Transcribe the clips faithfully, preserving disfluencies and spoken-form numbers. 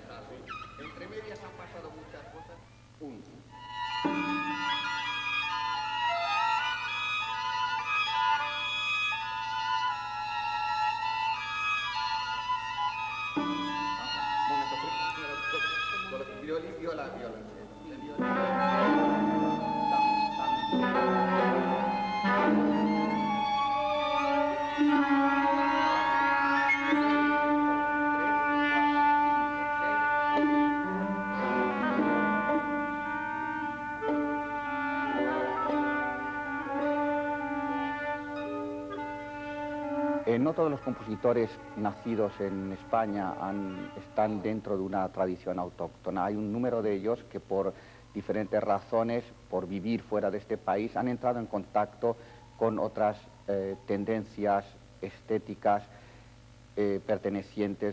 Entre medias han pasado muchas cosas. Un. Momento, primero, violín, viola, viola. Eh, no todos los compositores nacidos en España han, están dentro de una tradición autóctona. Hay un número de ellos que por diferentes razones, por vivir fuera de este país, han entrado en contacto con otras eh, tendencias estéticas eh, pertenecientes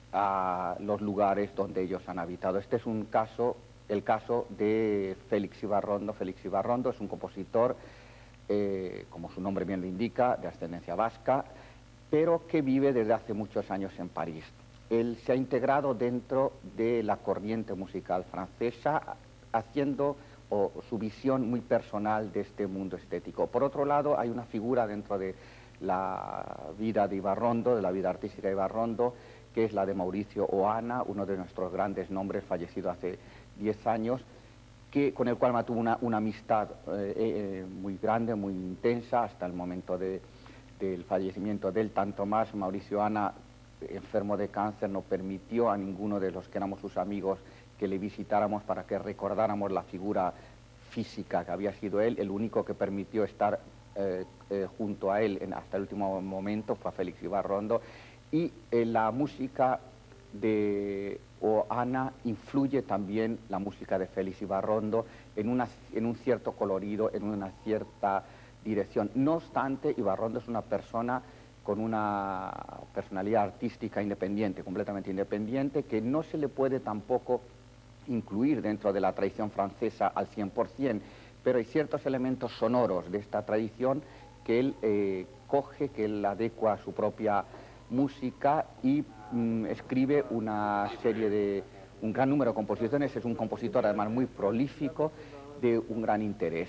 a los lugares donde ellos han habitado. Este es un caso, el caso de Félix Ibarrondo. Félix Ibarrondo es un compositor, eh, como su nombre bien lo indica, de ascendencia vasca, pero que vive desde hace muchos años en París. Él se ha integrado dentro de la corriente musical francesa, haciendo o, su visión muy personal de este mundo estético. Por otro lado, hay una figura dentro de la vida de Ibarrondo, de la vida artística de Ibarrondo, que es la de Mauricio Oana, uno de nuestros grandes nombres, fallecido hace diez años, que, con el cual mantuvo una, una amistad eh, eh, muy grande, muy intensa, hasta el momento de del fallecimiento de él. Tanto más Mauricio Oana, enfermo de cáncer, no permitió a ninguno de los que éramos sus amigos que le visitáramos para que recordáramos la figura física que había sido él. El único que permitió estar eh, eh, junto a él en, hasta el último momento fue a Félix Ibarrondo, y eh, la música de Oana influye también la música de Félix Ibarrondo en, una, en un cierto colorido, en una cierta dirección. No obstante, Ibarrondo es una persona con una personalidad artística independiente, completamente independiente, que no se le puede tampoco incluir dentro de la tradición francesa al cien por cien, pero hay ciertos elementos sonoros de esta tradición que él eh, coge, que él adecua a su propia música y mm, escribe una serie de, un gran número de composiciones. Es un compositor además muy prolífico, de un gran interés.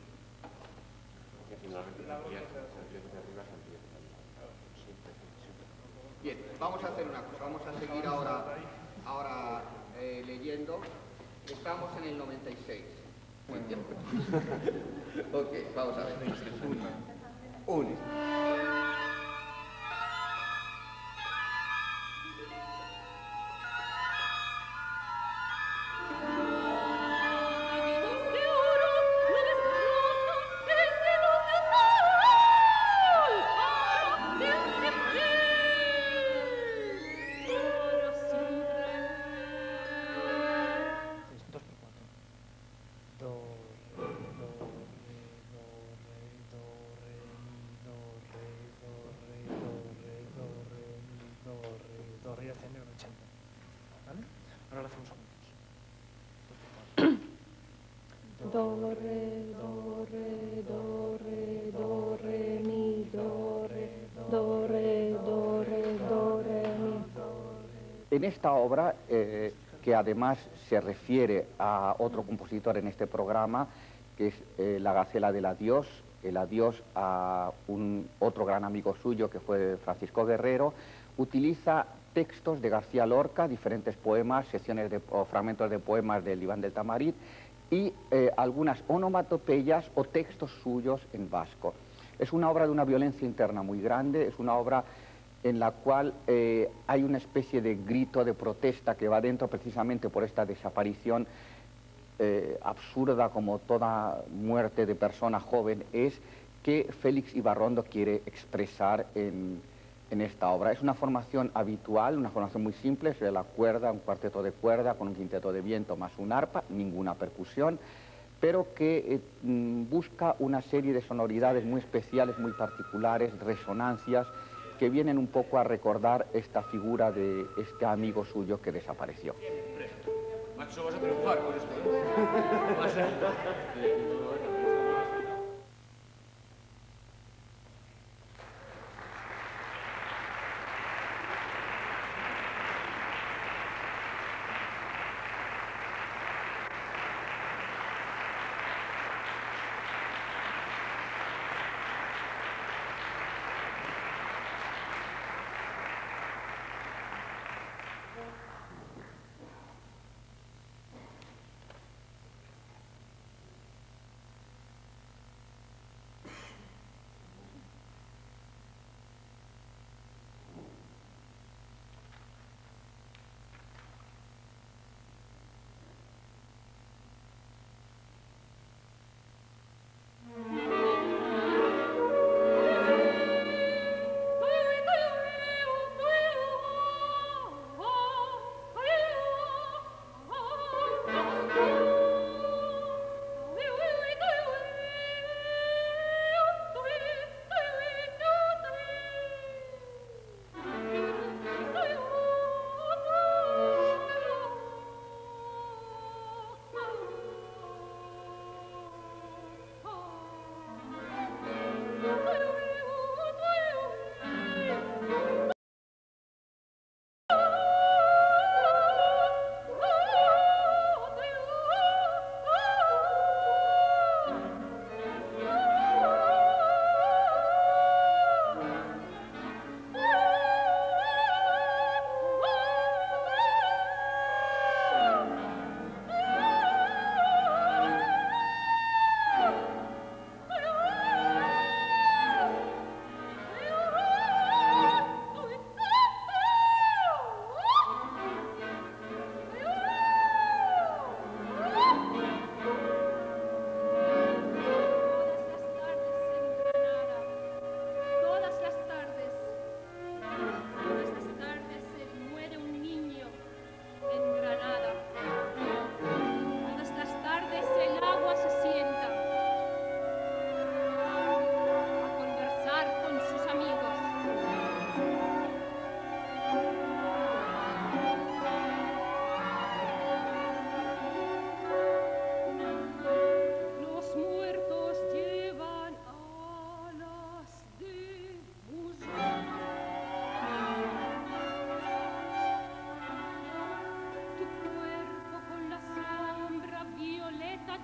Bien, vamos a hacer una cosa, vamos a seguir ahora, ahora eh, leyendo. Estamos en el noventa y seis. Buen tiempo. Ok, vamos a ver. Uno. Uno. Do, re, do, re, do, re, do, re, mi, do, re, do, re, do, re, do, re, mi. En esta obra, eh, que además se refiere a otro compositor en este programa, que es eh, La Gacela del Adiós, el adiós a un otro gran amigo suyo que fue Francisco Guerrero, utiliza textos de García Lorca, diferentes poemas, secciones de, o fragmentos de poemas del Iván del Tamarit, y eh, algunas onomatopeyas o textos suyos en vasco. Es una obra de una violencia interna muy grande, es una obra en la cual eh, hay una especie de grito de protesta que va dentro precisamente por esta desaparición eh, absurda, como toda muerte de persona joven es, que Félix Ibarrondo quiere expresar en, en esta obra. Es una formación habitual, una formación muy simple, es la cuerda, un cuarteto de cuerda con un quinteto de viento más un arpa, ninguna percusión, pero que eh, busca una serie de sonoridades muy especiales, muy particulares, resonancias, que vienen un poco a recordar esta figura de este amigo suyo que desapareció. Macho, vas a triunfar con esto, ¿eh? Vas a...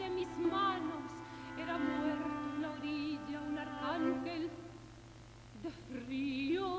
de mis manos. Era muerto en la orilla un arcángel de frío.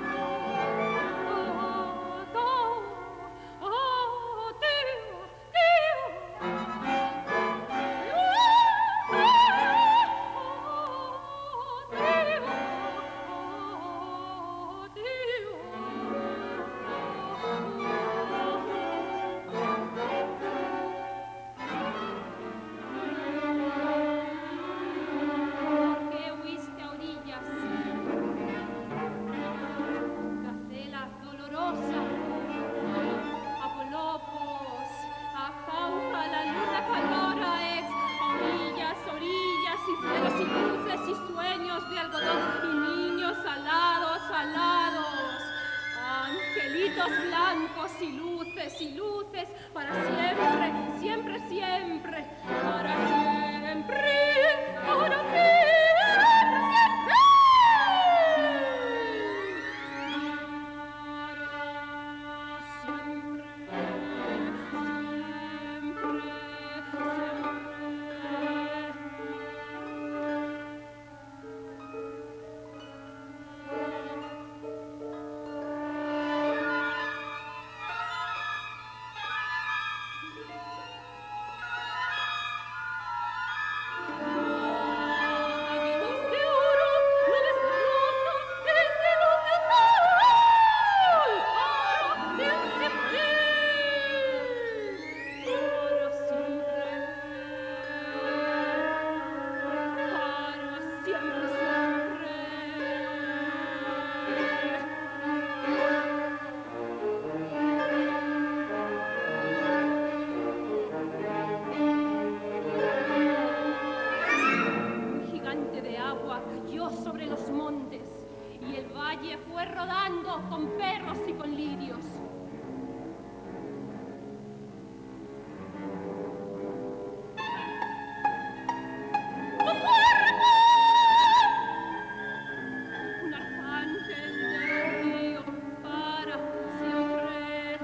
Blancos y luces y luces para siempre, siempre, siempre, para siempre, para siempre, siempre. Sobre los montes y el valle fue rodando con perros y con lirios. Un arcángel del río para siempre.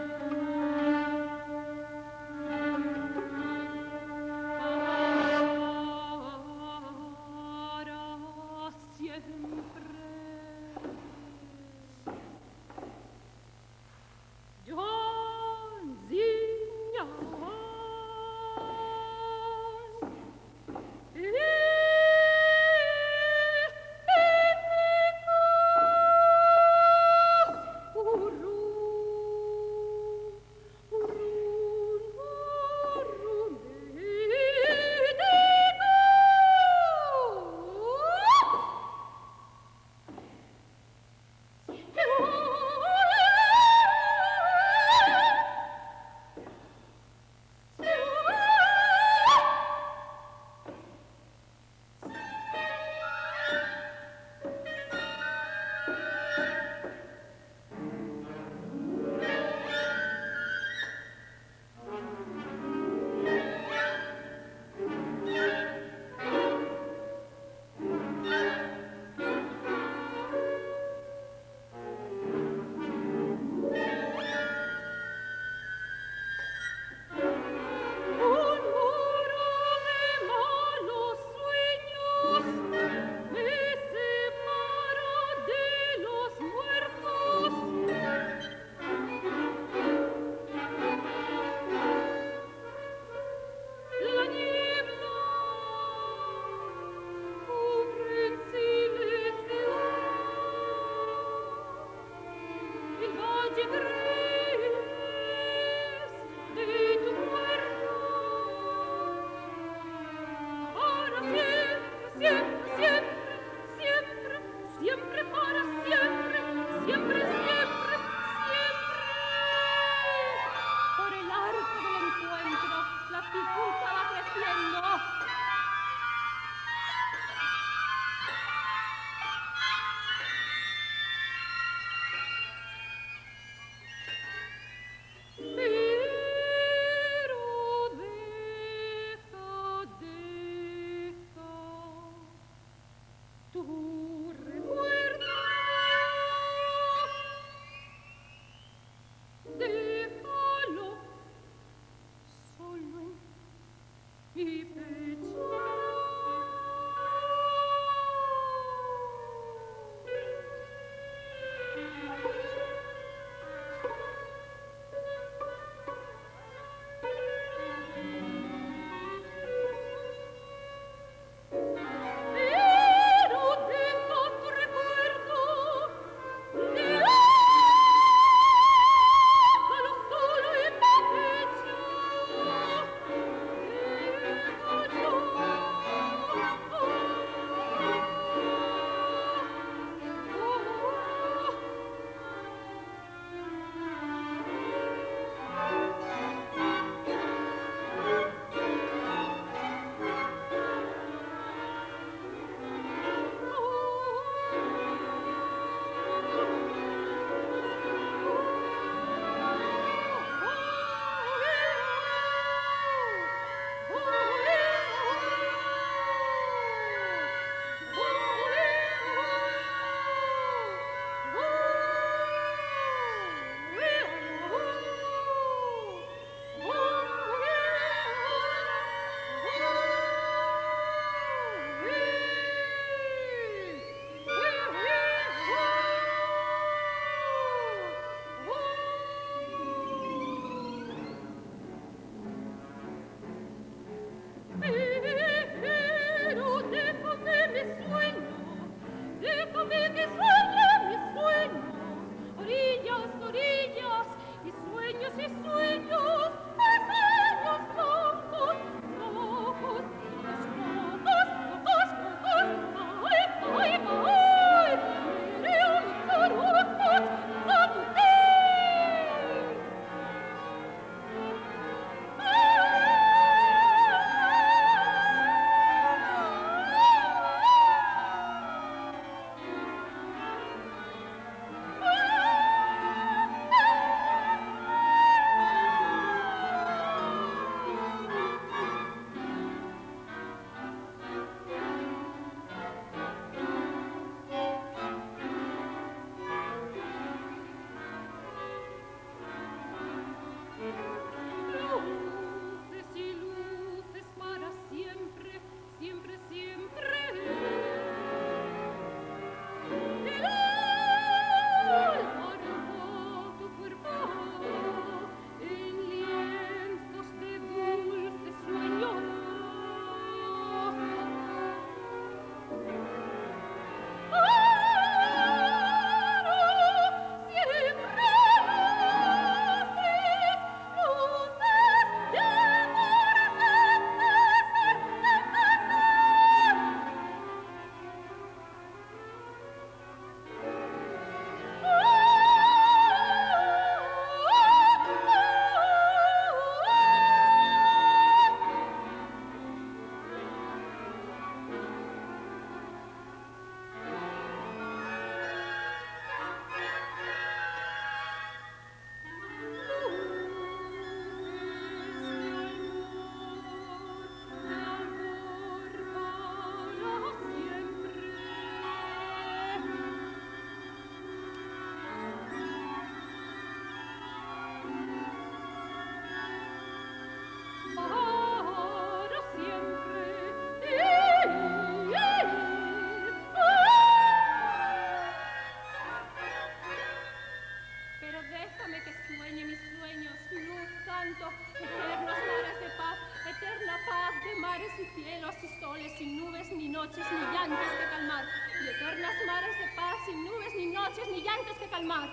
canto, eternos mares de paz, eterna paz de mares y cielos y soles, sin nubes ni noches ni llantos que calmar, y eternas mares de paz, sin nubes ni noches ni llantos que calmar.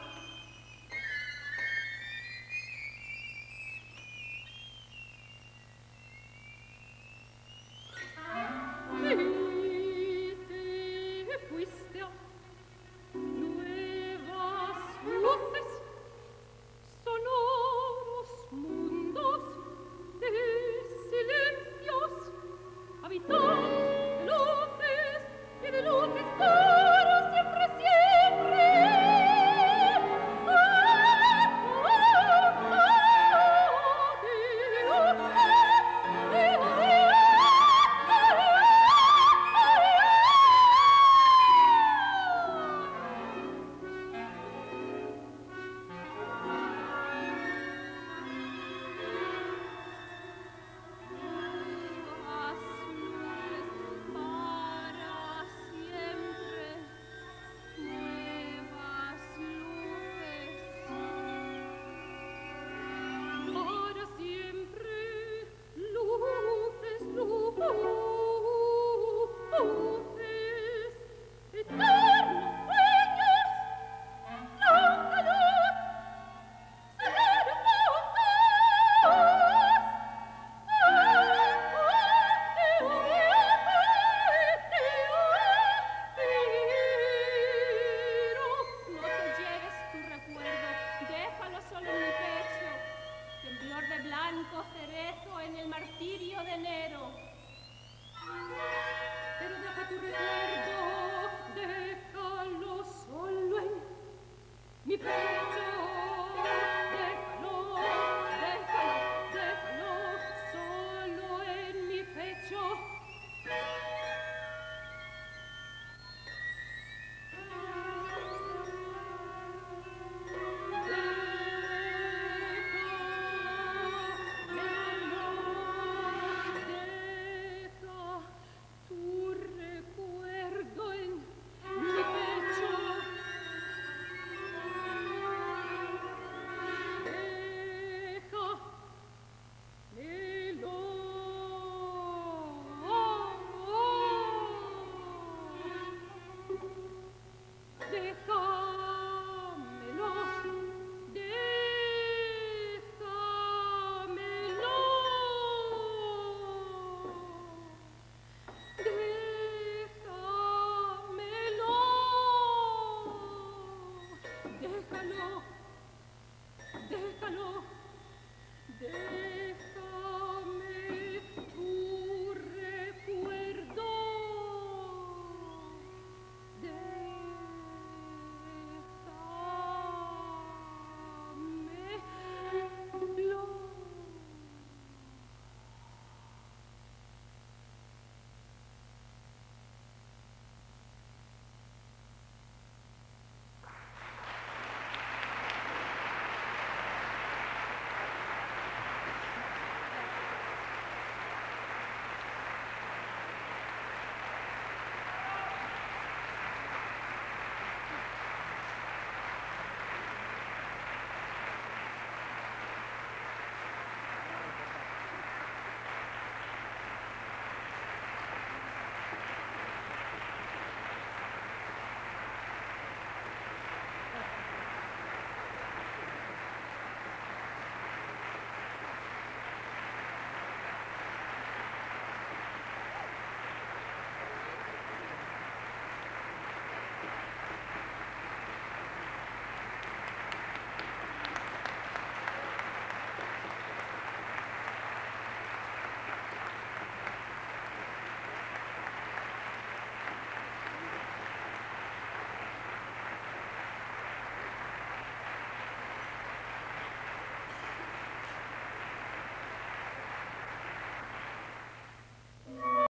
Y te fuiste a nuevas luces, sonoros mundos de silencios, habitados de luces y de luces para siempre, siempre. Ah, ah, ah, ah, cerezo en el martirio de enero. Pero deja tu recuerdo, déjalo solo en mi pecho.